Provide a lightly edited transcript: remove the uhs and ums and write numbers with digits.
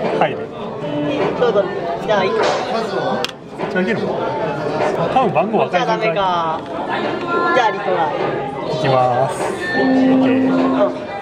入る。 どうぞ。じゃあ、いく。 じゃあいけるの？多分番号分かりづらい。 じゃあ、リトライ。 いきます。オッケー。